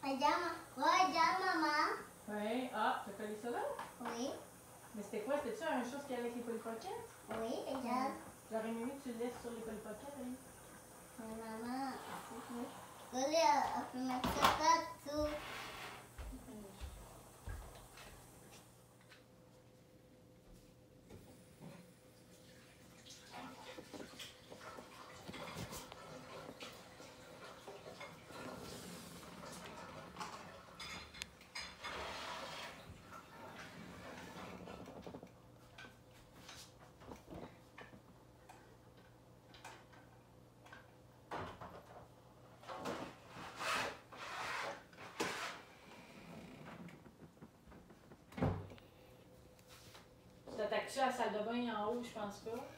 Regarde, maman. Oui. Ah, tu as collé ça là? Oui. Mais c'était quoi? C'était-tu un chose qui allait avec les Polly Pockets? Oui, regarde. J'aurais aimé que tu le laisses sur les Polly Pockets, hein? Mais maman, coller, on peut mettre ça partout. Tu t'attaques-tu à la salle de bain en haut, je pense pas.